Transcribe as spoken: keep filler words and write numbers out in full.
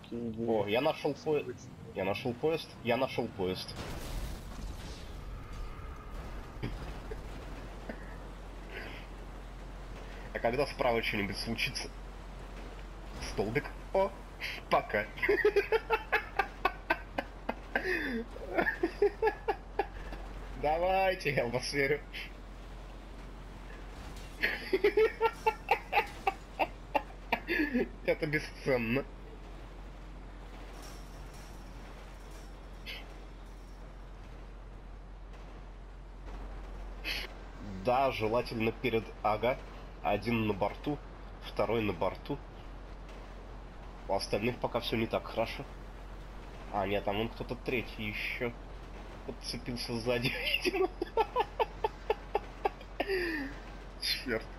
О, я нашел поезд. Я нашел поезд. Я нашел поезд. А когда справа что-нибудь случится? Столбик. О, пока. Давайте, я в вас верю. Это бесценно. Да, желательно перед ага. Один на борту, второй на борту. У остальных пока все не так хорошо. А, нет, там вон кто-то третий еще подцепился сзади, видимо. Черт.